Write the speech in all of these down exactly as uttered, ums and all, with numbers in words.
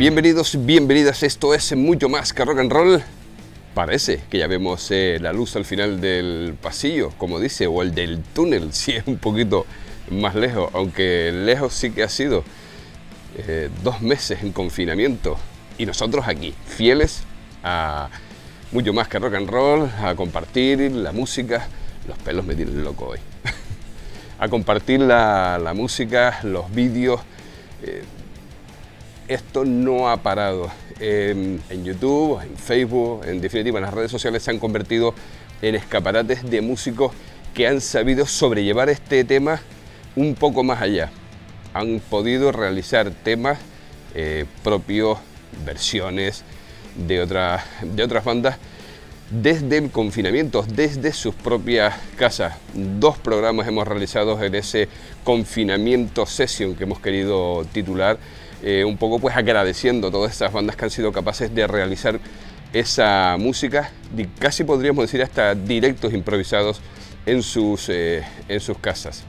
Bienvenidos, bienvenidas, esto es Mucho Más que Rock and Roll. Parece que ya vemos eh, la luz al final del pasillo, como dice, o el del túnel, si es un poquito más lejos, aunque lejos sí que ha sido eh, dos meses en confinamiento. Y nosotros aquí, fieles a Mucho Más que Rock and Roll, a compartir la música. Los pelos me tienen loco hoy. A compartir la, la música, los vídeos. Eh, esto no ha parado. Eh, en YouTube, en Facebook, en definitiva, en las redes sociales se han convertido en escaparates de músicos que han sabido sobrellevar este tema un poco más allá. Han podido realizar temas eh, propios, versiones de, otra, de otras bandas desde el confinamiento, desde sus propias casas. Dos programas hemos realizado en ese confinamiento session que hemos querido titular, eh, un poco pues agradeciendo a todas esas bandas que han sido capaces de realizar esa música, casi podríamos decir hasta directos improvisados en sus, eh, en sus casas.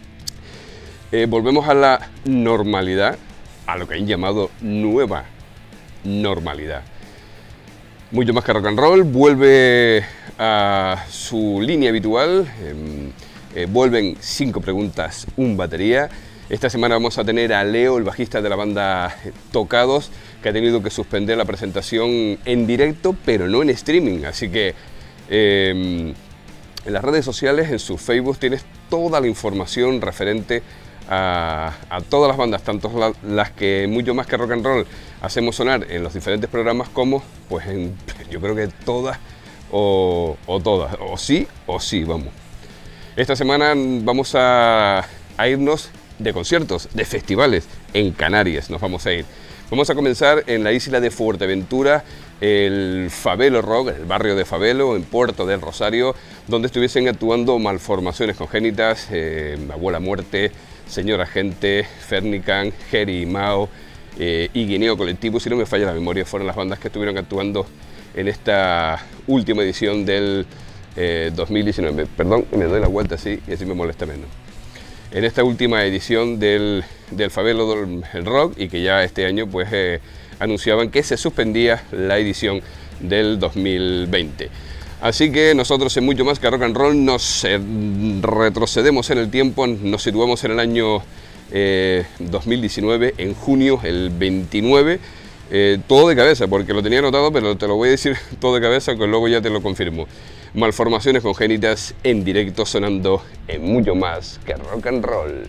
Eh, volvemos a la normalidad, a lo que han llamado nueva normalidad. Mucho Más que Rock and Roll vuelve a su línea habitual, eh, eh, vuelven cinco preguntas, un batería. Esta semana vamos a tener a Leo, el bajista de la banda Tocados, que ha tenido que suspender la presentación en directo, pero no en streaming. Así que eh, en las redes sociales, en su Facebook, tienes toda la información referente A, a todas las bandas, tanto la, las que Mucho Más que Rock and Roll hacemos sonar en los diferentes programas, como pues en, yo creo que todas o, o todas, o sí o sí, vamos. Esta semana vamos a, a irnos de conciertos, de festivales en Canarias, nos vamos a ir. Vamos a comenzar en la isla de Fuerteventura, el Fabelo Rock, el barrio de Fabelo, en Puerto del Rosario, donde estuviesen actuando Malformaciones Congénitas, eh, Abuela Muerte, Señora Gente, Fernican, Jerry y Mao eh, y Guineo Colectivo, si no me falla la memoria, fueron las bandas que estuvieron actuando en esta última edición del eh, dos mil diecinueve. Perdón, me doy la vuelta así y así me molesta menos. En esta última edición del, del Fabelo del Rock, y que ya este año pues eh, anunciaban que se suspendía la edición del dos mil veinte. Así que nosotros en Mucho Más que Rock and Roll nos eh, retrocedemos en el tiempo, nos situamos en el año eh, dos mil diecinueve, en junio, el veintinueve, eh, todo de cabeza, porque lo tenía anotado, pero te lo voy a decir todo de cabeza, que luego ya te lo confirmo. Malformaciones Congénitas en directo, sonando en Mucho Más que Rock and Roll.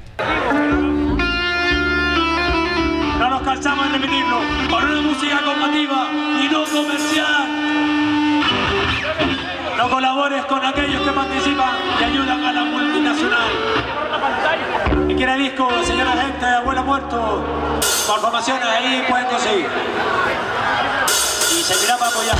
No nos cansamos de repetirlo, con una música combativa y no comercial. No colabores con aquellos que participan y ayudan a la multinacional. ¿Y quiere disco, Señora Gente, Abuela Muerto? Malformaciones ahí pueden conseguir. Y servirá para apoyar.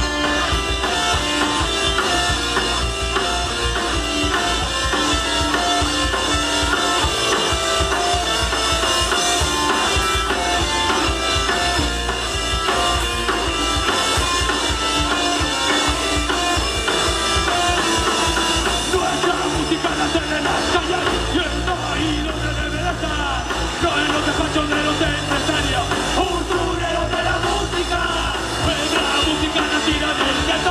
Empresario, un turero de la música, es la música nativa del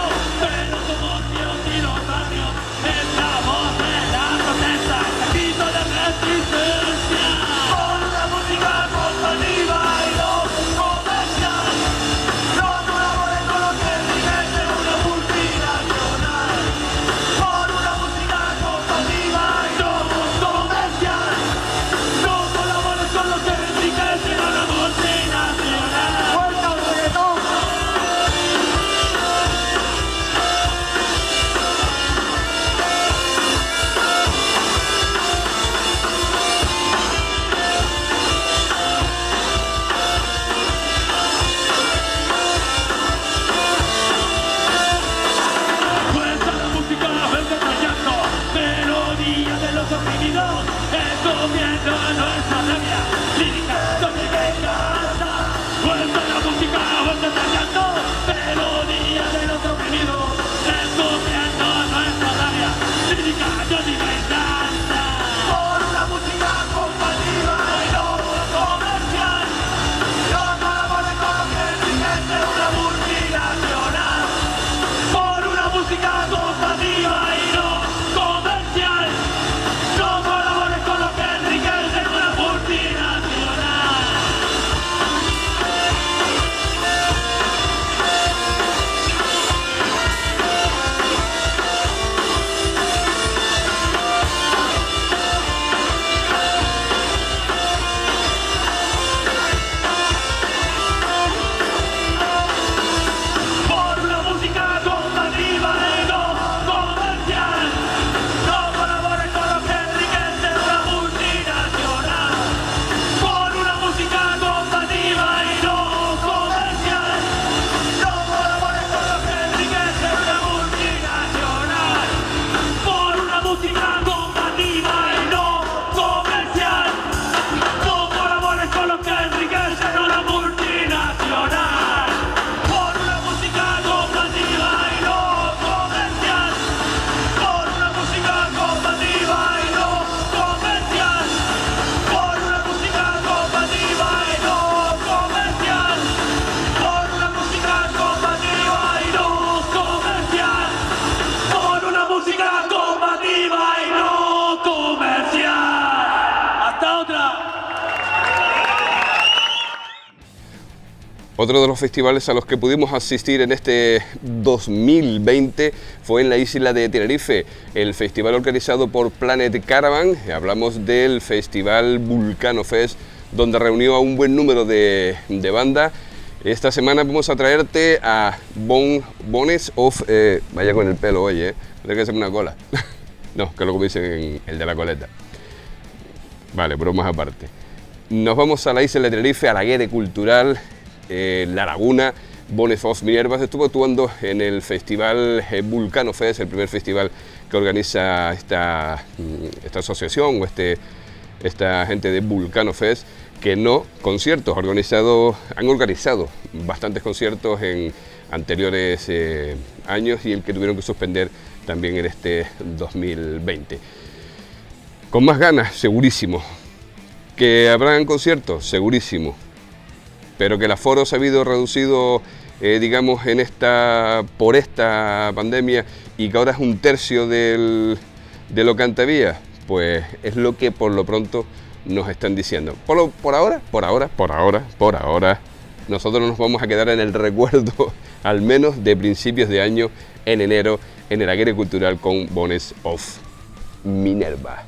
Otro de los festivales a los que pudimos asistir en este dos mil veinte fue en la isla de Tenerife, el festival organizado por Planet Caravan. Hablamos del Festival Vulcano Fest, donde reunió a un buen número de, de bandas. Esta semana vamos a traerte a bon, Bones of... Eh, vaya con el pelo, oye, eh. Tendré que hacerme una cola. No, que es lo que dicen en el de la coleta. Vale, bromas aparte. Nos vamos a la isla de Tenerife, a la Guere Cultural, eh, La Laguna. Bones of Minervas estuvo actuando en el festival eh, Vulcano Fest, el primer festival que organiza esta, esta asociación o este, esta gente de Vulcano Fest, que no conciertos, organizado, han organizado bastantes conciertos en anteriores eh, años y el que tuvieron que suspender también en este dos mil veinte. Con más ganas, segurísimo. Que habrán conciertos, segurísimo. Pero que el aforo se ha habido reducido, eh, digamos, en esta, por esta pandemia y que ahora es un tercio del, de lo que antes había, pues es lo que por lo pronto nos están diciendo. Por, lo, por ahora, por ahora, por ahora, por ahora, nosotros nos vamos a quedar en el recuerdo, al menos de principios de año, en enero, en el Aguirre Cultural con Bones of Minerva.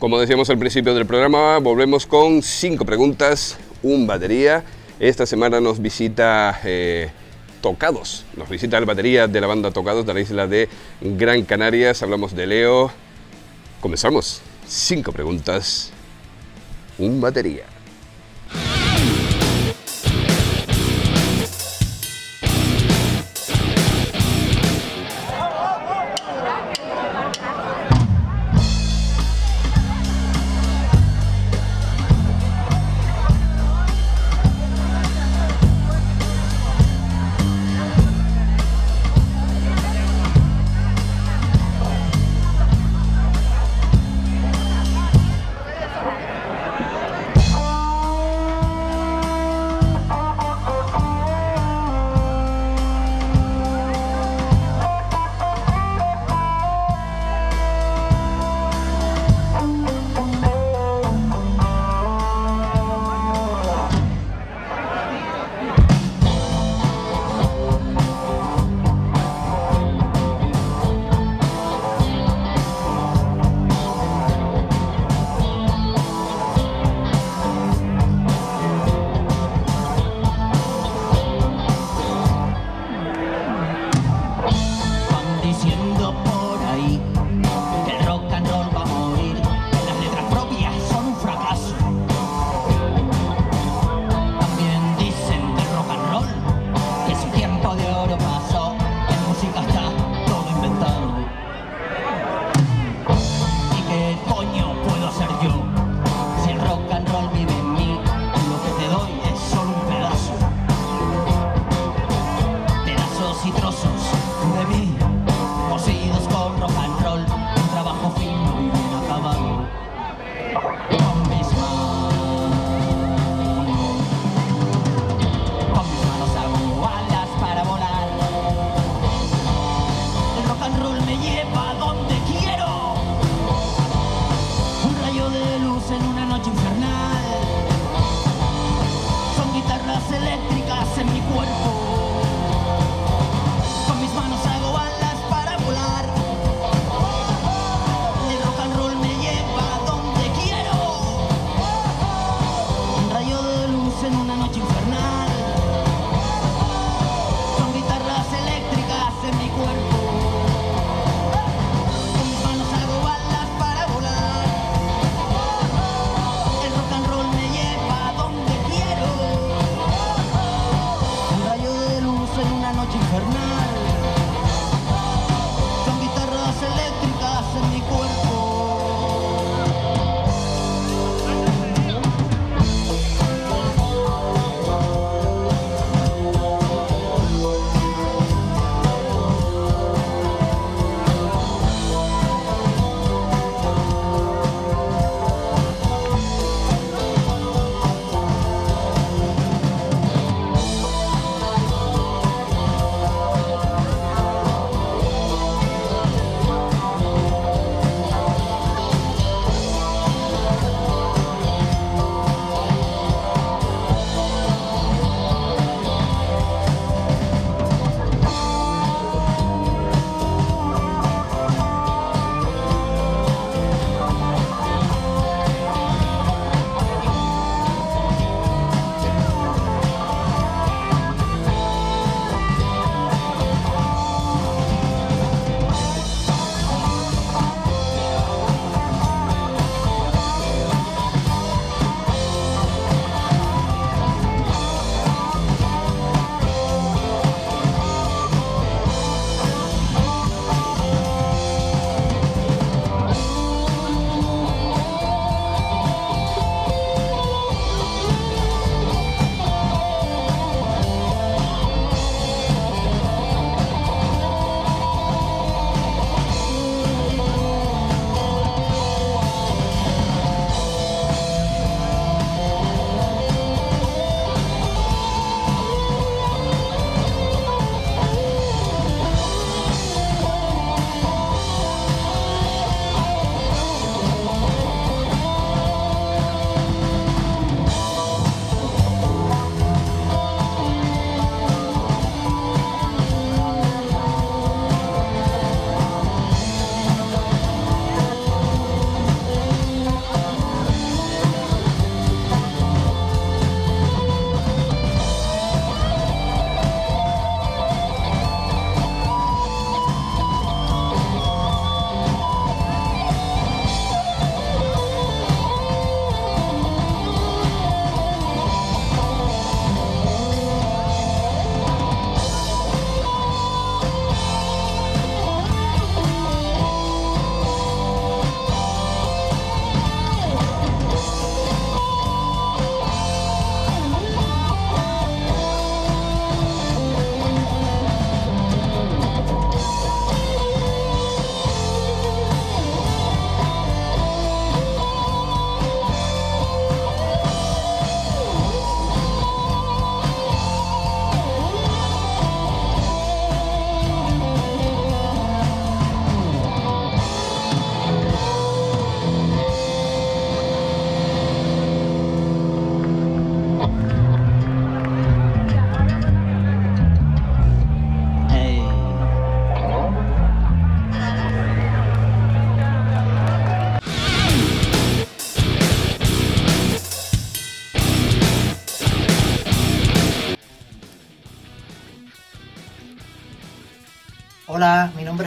Como decíamos al principio del programa, volvemos con cinco preguntas, un batería. Esta semana nos visita eh, Tocados, nos visita el batería de la banda Tocados de la isla de Gran Canarias. Hablamos de Leo. Comenzamos. Cinco preguntas, un batería.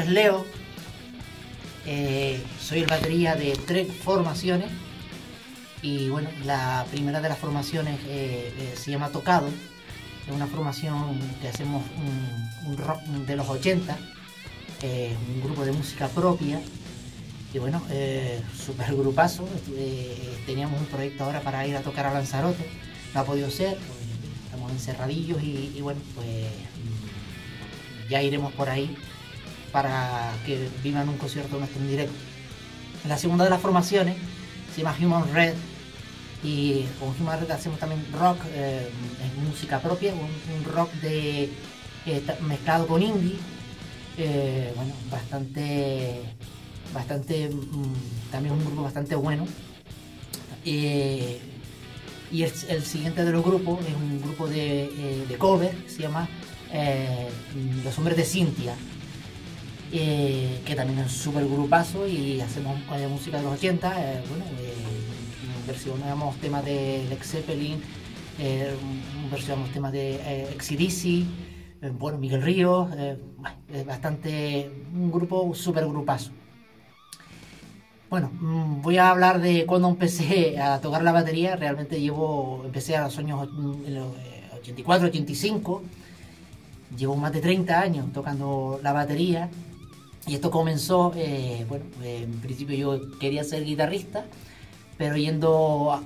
es Leo, eh, soy el batería de tres formaciones y bueno, la primera de las formaciones eh, eh, se llama Tocado, es una formación que hacemos un, un rock de los ochenta, eh, un grupo de música propia y bueno, eh, super grupazo, eh, teníamos un proyecto ahora para ir a tocar a Lanzarote, no ha podido ser, pues, estamos encerradillos y, y bueno, pues ya iremos por ahí para que vivan un concierto nuestro en directo. La segunda de las formaciones se llama Human Red y con Human Red hacemos también rock, eh, es música propia, un, un rock de eh, mezclado con indie, eh, bueno, bastante, bastante, mm, también un grupo bastante bueno. Eh, y el, el siguiente de los grupos es un grupo de, eh, de cover, se llama eh, Los Hombres de Cintia. Eh, que también es un súper grupazo y hacemos eh, música de los ochenta, eh, bueno, eh, versionamos temas de Led Zeppelin, eh, versionamos temas de eh, A C D C, eh, bueno, Miguel Ríos, eh, es bastante, un grupo súper grupazo. Bueno, mmm, voy a hablar de cuando empecé a tocar la batería. Realmente llevo, empecé a los años ochenta y cuatro, ochenta y cinco, llevo más de treinta años tocando la batería. Y esto comenzó, eh, bueno, eh, en principio yo quería ser guitarrista, pero yendo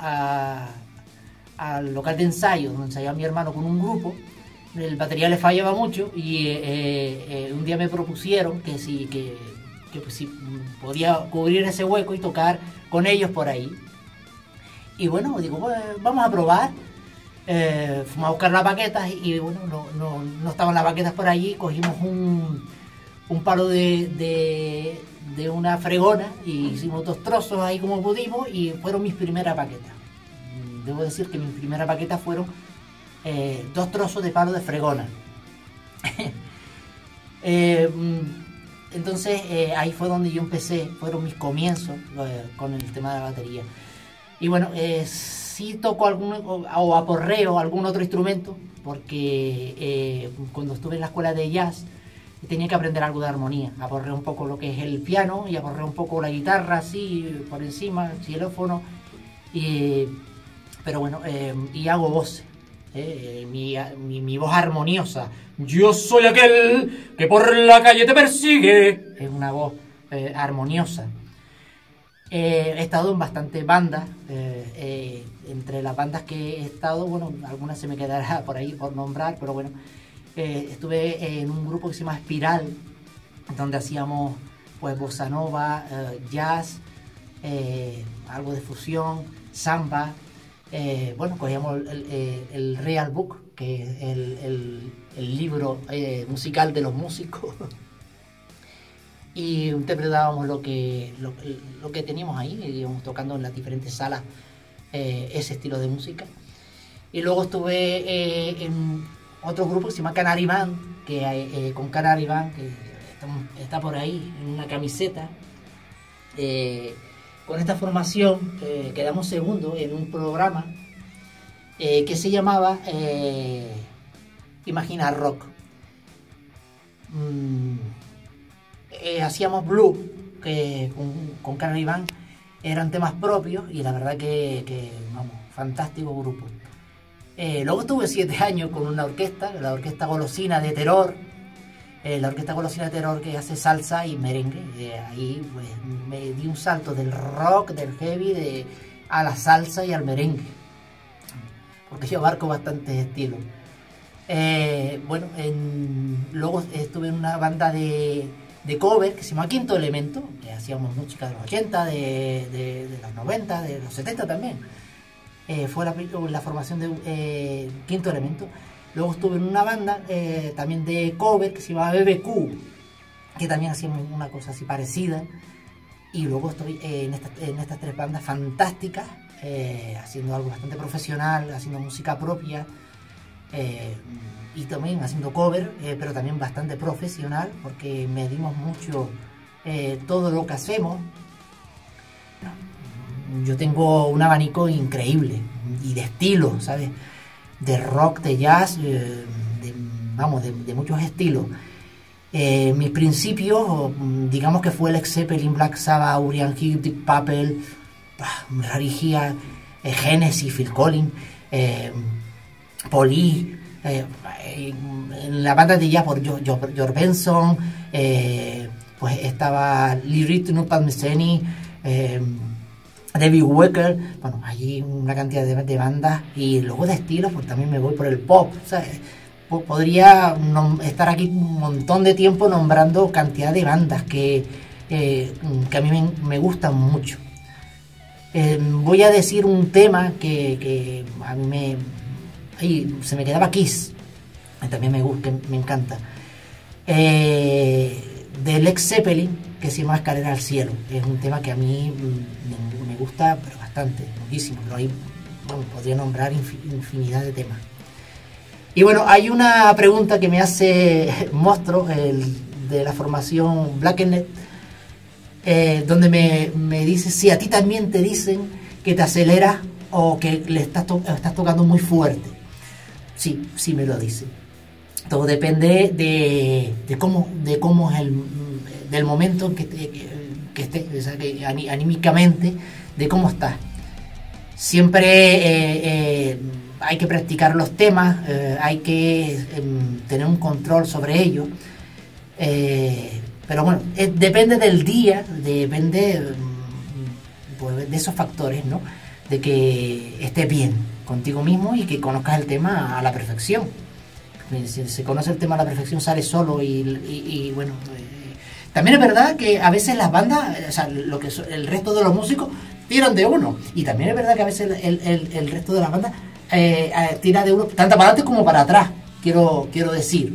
al local de ensayo, donde ensayaba mi hermano con un grupo, el batería le fallaba mucho y eh, eh, un día me propusieron que si, que, que pues, si podía cubrir ese hueco y tocar con ellos por ahí. Y bueno, digo, bueno, vamos a probar. Eh, fuimos a buscar las baquetas y bueno, no, no, no estaban las baquetas por allí, cogimos un... un palo de, de, de una fregona y hicimos dos trozos ahí como pudimos y fueron mis primeras baquetas. Debo decir que mis primeras baquetas fueron eh, dos trozos de palo de fregona. eh, entonces eh, ahí fue donde yo empecé, fueron mis comienzos eh, con el tema de la batería. Y bueno, eh, sí toco algún, o, o aporreo algún otro instrumento, porque eh, cuando estuve en la escuela de jazz tenía que aprender algo de armonía, aporreo un poco lo que es el piano y aporreo un poco la guitarra así por encima, el xilófono, y, pero bueno, eh, y hago voces, eh, mi, mi, mi voz armoniosa, yo soy aquel que por la calle te persigue, es una voz eh, armoniosa. Eh, he estado en bastantes bandas, eh, eh, entre las bandas que he estado, bueno, algunas se me quedará por ahí por nombrar, pero bueno, Eh, estuve en un grupo que se llama Espiral, donde hacíamos pues bossa nova, eh, jazz, eh, algo de fusión, samba. Eh, bueno, cogíamos el, el, el Real Book, que es el, el, el libro eh, musical de los músicos, y interpretábamos lo que, lo, lo que teníamos ahí, íbamos tocando en las diferentes salas eh, ese estilo de música. Y luego estuve eh, en otro grupo que se llama Canary Band, que eh, con Canary Band, que está, está por ahí en una camiseta. Eh, con esta formación eh, quedamos segundo en un programa eh, que se llamaba eh, Imagina Rock. Mm, eh, hacíamos blues, que con, con Canary Band eran temas propios y la verdad que, que vamos, fantástico grupo. Eh, luego estuve siete años con una orquesta, la Orquesta Golosina de Terror, eh, la Orquesta Golosina de Terror que hace salsa y merengue. Eh, ahí pues, me di un salto del rock, del heavy, de, a la salsa y al merengue, porque yo abarco bastantes estilos. Eh, bueno, en, luego estuve en una banda de, de cover que se llama Quinto Elemento, que hacíamos música de los ochenta, de, de, de los noventa, de los setenta también. Eh, fue la, la formación de eh, Quinto Elemento. Luego estuve en una banda eh, también de cover que se llama B B Q, que también hacíamos una cosa así parecida. Y luego estoy eh, en, estas, en estas tres bandas fantásticas, eh, haciendo algo bastante profesional, haciendo música propia, eh, y también haciendo cover, eh, pero también bastante profesional, porque medimos mucho eh, todo lo que hacemos. Yo tengo un abanico increíble y de estilos, ¿sabes? De rock, de jazz, eh, de, vamos, de, de muchos estilos. Eh, mis principios, digamos que fue Led Zeppelin, Black Sabbath, Uriah Heep, Deep Purple, Rarigia, eh, Genesis, Phil Collins, eh, Police, eh, en la banda de jazz por George, George Benson, eh, pues estaba Lee Ritenour, Pat Metheny, eh, David Wecker, bueno, allí una cantidad de, de bandas, y luego de estilos, pues también me voy por el pop, ¿sabes? Podría estar aquí un montón de tiempo nombrando cantidad de bandas que, eh, que a mí me, me gustan mucho. Eh, voy a decir un tema que, que a mí me... Ay, se me quedaba Kiss, que también me gusta, me encanta. Eh, de Led Zeppelin, que se llama Escalera al Cielo. Es un tema que a mí me, me gusta pero bastante, muchísimo. Pero ahí, bueno, podría nombrar infinidad de temas. Y bueno, hay una pregunta que me hace Monstruo, el de la formación Blackened, eh, donde me, me dice si a ti también te dicen que te aceleras o que le estás, to estás tocando muy fuerte. Sí, sí me lo dicen. Todo depende de, de, cómo, de cómo es el del momento en que, te, que estés, o sea, que anímicamente, de cómo estás. Siempre... Eh, eh, hay que practicar los temas, eh, hay que eh, tener un control sobre ellos, eh, pero bueno, eh, depende del día, depende pues, de esos factores, ¿no? De que estés bien contigo mismo y que conozcas el tema a la perfección. Si se conoce el tema a la perfección sale solo y, y, y bueno, eh, también es verdad que a veces las bandas, o sea, lo que so, el resto de los músicos tiran de uno, y también es verdad que a veces el, el, el resto de las bandas Eh, eh, tira de uno, tanto para adelante como para atrás, quiero, quiero decir.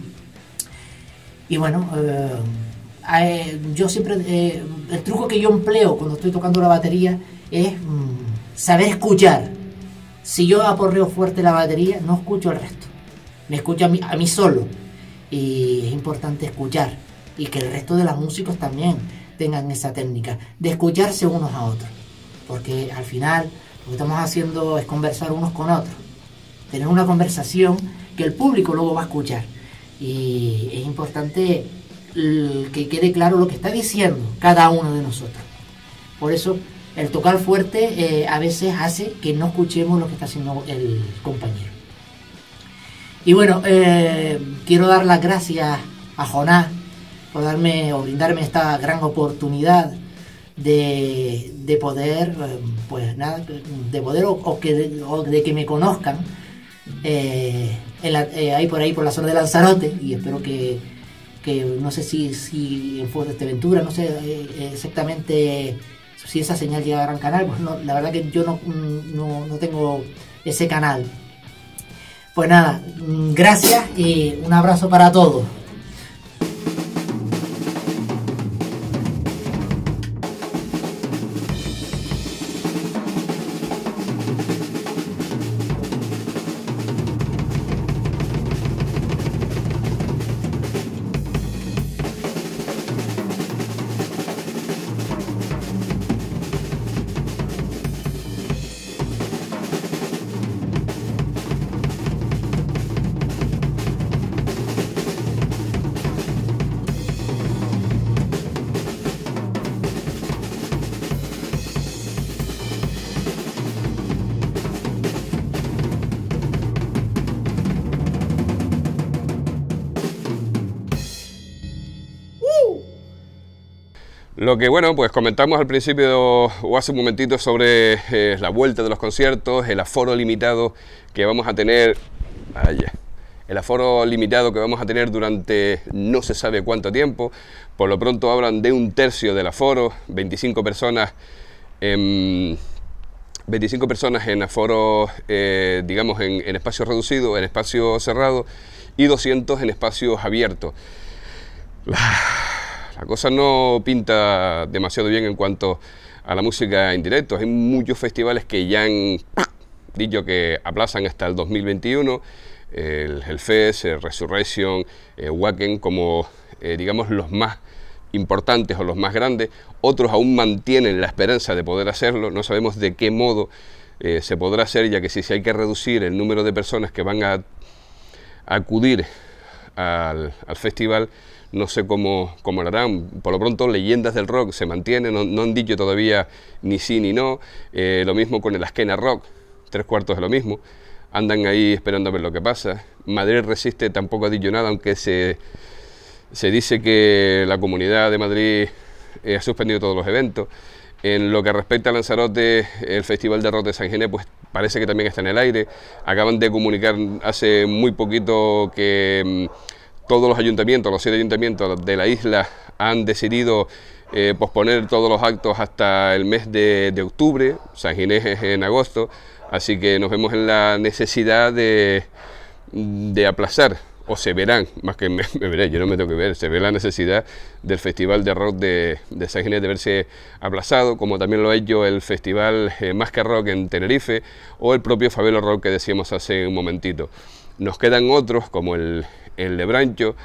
Y bueno, eh, eh, yo siempre, eh, el truco que yo empleo cuando estoy tocando la batería es mm, saber escuchar. Si yo aporreo fuerte la batería, no escucho el resto, me escucho a mí, a mí solo, y es importante escuchar, y que el resto de los músicos también tengan esa técnica de escucharse unos a otros, porque al final lo que estamos haciendo es conversar unos con otros, tener una conversación que el público luego va a escuchar, y es importante que quede claro lo que está diciendo cada uno de nosotros. Por eso el tocar fuerte eh, a veces hace que no escuchemos lo que está haciendo el compañero. Y bueno, eh, quiero dar las gracias a Jonás por darme o brindarme esta gran oportunidad de, de poder, pues nada, de poder o, o, que, o de que me conozcan eh, en la, eh, ahí por ahí por la zona de Lanzarote, y espero que, que no sé si, si en Fuerteventura, no sé eh, exactamente si esa señal llega a Gran Canal, pues no, la verdad que yo no, no, no tengo ese canal. Pues nada, gracias y un abrazo para todos. Lo que, bueno, pues comentamos al principio o hace un momentito sobre eh, la vuelta de los conciertos, el aforo limitado que vamos a tener, vaya, el aforo limitado que vamos a tener durante no se sabe cuánto tiempo. Por lo pronto hablan de un tercio del aforo, veinticinco personas en, veinticinco personas en aforo, eh, digamos, en, en espacio reducido, en espacio cerrado, y doscientos en espacios abiertos. La... La cosa no pinta demasiado bien en cuanto a la música en directo. Hay muchos festivales que ya han dicho que aplazan hasta el dos mil veintiuno, el Hellfest, el Resurrection, el Wacken, como eh, digamos los más importantes o los más grandes. Otros aún mantienen la esperanza de poder hacerlo. No sabemos de qué modo eh, se podrá hacer, ya que si, si hay que reducir el número de personas que van a, a acudir al, al festival, no sé cómo, cómo lo harán. Por lo pronto, Leyendas del Rock se mantiene, no, no han dicho todavía ni sí ni no. Eh, lo mismo con el Askena Rock, tres cuartos de lo mismo. Andan ahí esperando a ver lo que pasa. Madrid Resiste tampoco ha dicho nada, aunque se, se dice que la Comunidad de Madrid eh, ha suspendido todos los eventos. En lo que respecta a Lanzarote, el Festival de Rock de San Ginés, pues parece que también está en el aire. Acaban de comunicar hace muy poquito que mmm, todos los ayuntamientos, los siete ayuntamientos de la isla han decidido eh, posponer todos los actos hasta el mes de, de octubre. San Ginés es en agosto, así que nos vemos en la necesidad de, de aplazar, o se verán, más que me, me veré, yo no me tengo que ver, se ve la necesidad del Festival de Rock de, de San Ginés de verse aplazado, como también lo ha hecho el Festival eh, Más que Rock en Tenerife, o el propio Fabelo Rock que decíamos hace un momentito. Nos quedan otros, como el, el de Brancho,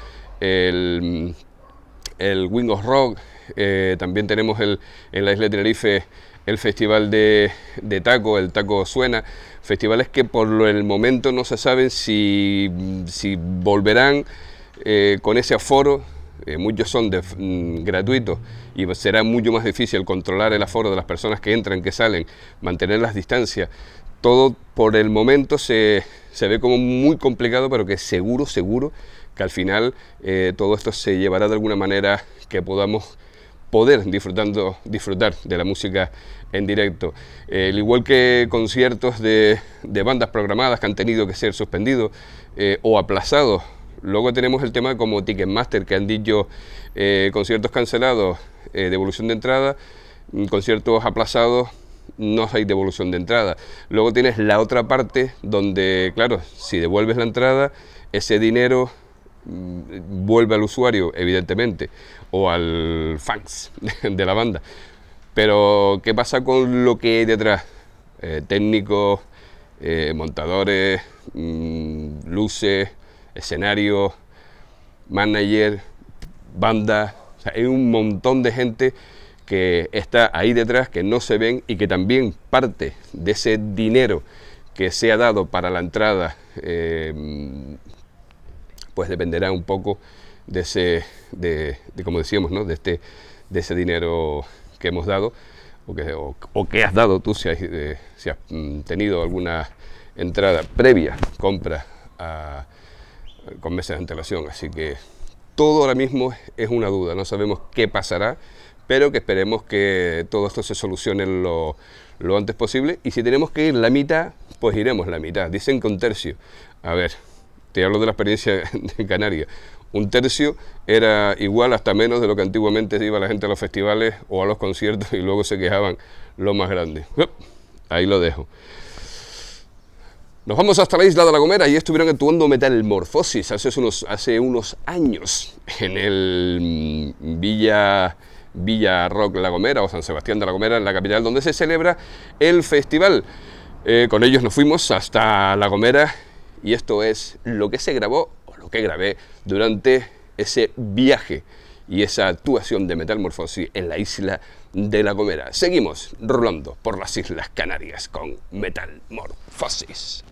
el, el Wingos Rock, eh, también tenemos el, en la isla de Tenerife el Festival de, de Taco, el Taco Suena, festivales que por el momento no se saben si, si volverán eh, con ese aforo. Eh, muchos son de, mm, gratuitos y será mucho más difícil controlar el aforo de las personas que entran, que salen, mantener las distancias. Todo por el momento se, se ve como muy complicado, pero que seguro, seguro que al final eh, todo esto se llevará de alguna manera que podamos poder disfrutando, disfrutar de la música en directo. Eh, al igual que conciertos de, de bandas programadas que han tenido que ser suspendidos eh, o aplazados. Luego tenemos el tema como Ticketmaster, que han dicho eh, conciertos cancelados, eh, devolución de entrada, conciertos aplazados, no hay devolución de entrada. Luego tienes la otra parte donde, claro, si devuelves la entrada, ese dinero vuelve al usuario, evidentemente, o al fans de la banda. Pero ¿qué pasa con lo que hay detrás? Eh, técnicos, eh, montadores, mmm, luces, escenarios, manager, banda. O sea, hay un montón de gente que está ahí detrás, que no se ven y que también parte de ese dinero que se ha dado para la entrada eh, pues dependerá un poco de ese, de, de como decíamos, ¿no? de, este, de ese dinero que hemos dado, o que, o, o que has dado tú si has, eh, si has mm, tenido alguna entrada previa, compra a, con meses de antelación. Así que todo ahora mismo es una duda, no sabemos qué pasará, pero que esperemos que todo esto se solucione lo, lo antes posible, y si tenemos que ir la mitad, pues iremos la mitad. Dicen que un tercio. A ver, te hablo de la experiencia de Canarias. Un tercio era igual hasta menos de lo que antiguamente iba la gente a los festivales o a los conciertos y luego se quejaban los más grandes. Ahí lo dejo. Nos vamos hasta la isla de La Gomera y estuvieron actuando Metamorfosis hace unos, hace unos años en el Villa, Villa Rock La Gomera o San Sebastián de La Gomera, en la capital, donde se celebra el festival. Eh, con ellos nos fuimos hasta La Gomera. Y esto es lo que se grabó, o lo que grabé, durante ese viaje y esa actuación de Metamorfosis en la isla de La Gomera. Seguimos rolando por las Islas Canarias con Metamorfosis.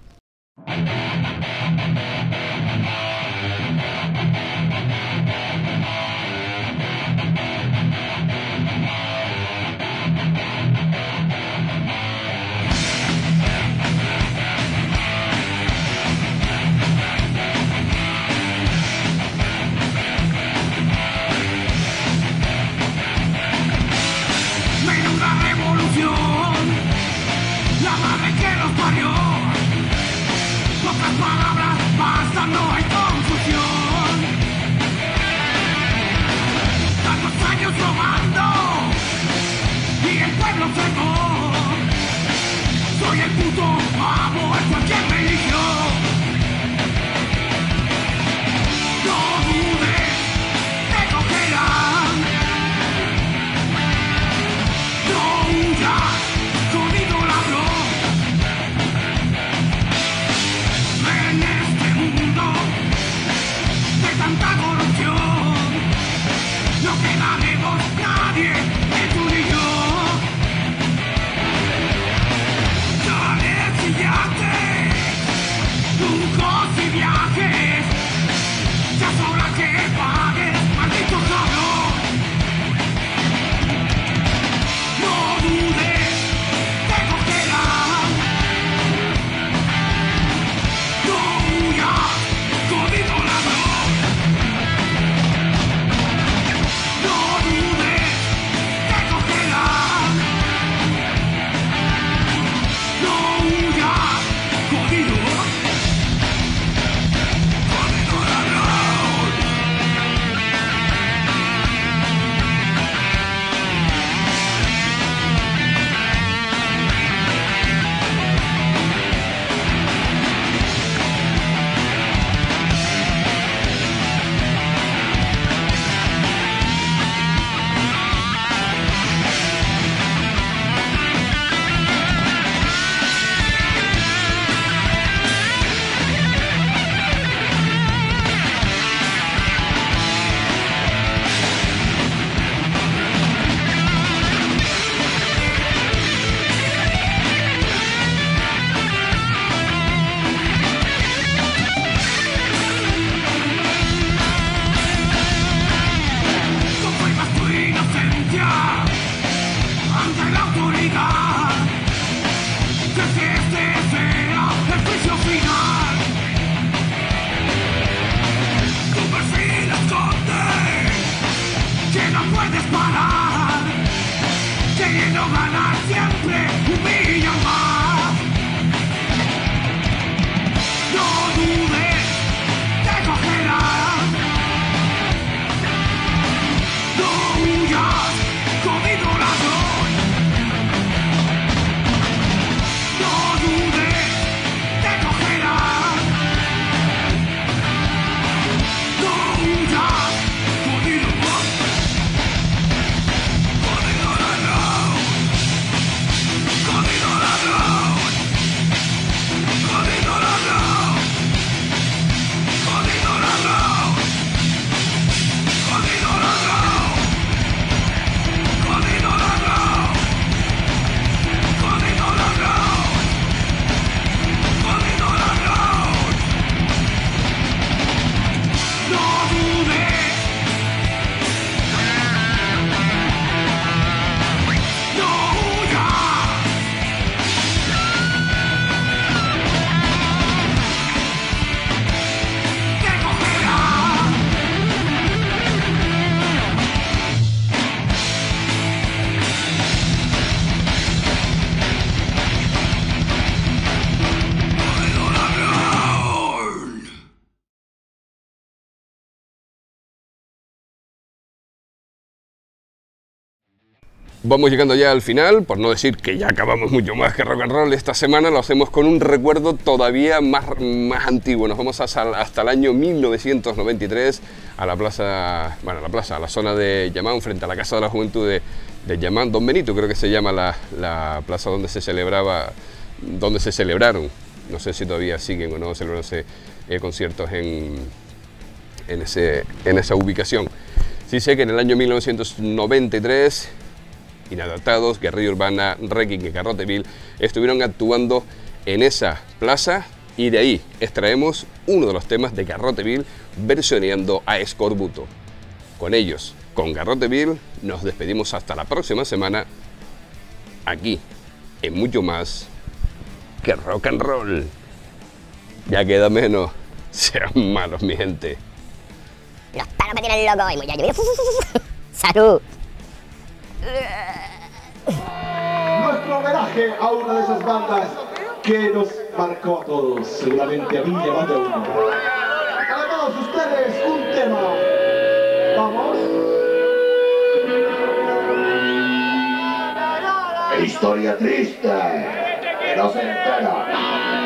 La madre que nos parió, pocas palabras más. queriendo ganar siempre humillan más. No dudes, te cogerán. No huyas, jodido ladrón. No dudes, te cogerán. No huyas, jodido ladrón. Jodido ladrón. Jodido ladrón. Jodido ladrón. Jodido ladrón. Jodido ladrón. Jodido ladrón. Jodido ladrón. Jodido ladrón. No dudes. No huyas. Te cogerán. Jodido ladrón. Vamos llegando ya al final, por no decir que ya acabamos mucho más que rock and roll. Esta semana lo hacemos con un recuerdo todavía más, más antiguo. Nos vamos hasta, hasta el año mil novecientos noventa y tres a la plaza, bueno, a la plaza, a la zona de Llamán, frente a la Casa de la Juventud de, de Llamán, Don Benito, creo que se llama la, la plaza donde se celebraba, donde se celebraron, no sé si todavía siguen o no celebrándose eh, conciertos en, en, ese, en esa ubicación. Sí sé que en el año mil novecientos noventa y tres... Inadaptados, Guerrilla Urbana, Wrecking y Garroteville estuvieron actuando en esa plaza y de ahí extraemos uno de los temas de Garroteville versioneando a Escorbuto. Con ellos, con Garroteville, nos despedimos hasta la próxima semana aquí, en mucho más que rock and roll. Ya queda menos, sean malos mi gente. Los taros me tienen loco y muy ya ¡salud! Nuestro homenaje a una de esas bandas que nos marcó a todos, seguramente a mí y a más de uno. Para todos ustedes, un tema. Vamos. Historia triste, que no se entera.